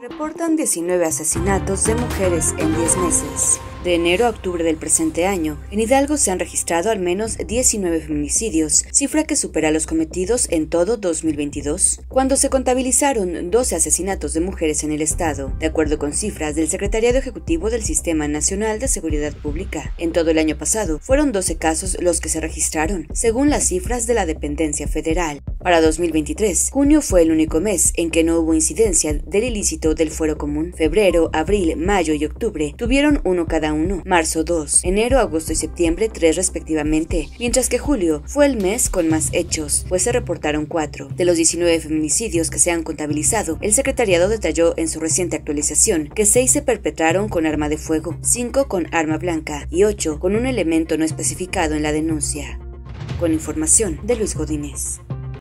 Reportan 19 asesinatos de mujeres en 10 meses. De enero a octubre del presente año, en Hidalgo se han registrado al menos 19 feminicidios, cifra que supera los cometidos en todo 2022, cuando se contabilizaron 12 asesinatos de mujeres en el estado, de acuerdo con cifras del Secretariado Ejecutivo del Sistema Nacional de Seguridad Pública. En todo el año pasado, fueron 12 casos los que se registraron, según las cifras de la dependencia federal. Para 2023, junio fue el único mes en que no hubo incidencia del ilícito del fuero común. Febrero, abril, mayo y octubre tuvieron uno cada uno. Marzo 2, enero, agosto y septiembre 3 respectivamente, mientras que julio fue el mes con más hechos, pues se reportaron 4. De los 19 feminicidios que se han contabilizado, el secretariado detalló en su reciente actualización que 6 se perpetraron con arma de fuego, 5 con arma blanca y 8 con un elemento no especificado en la denuncia. Con información de Luis Godínez.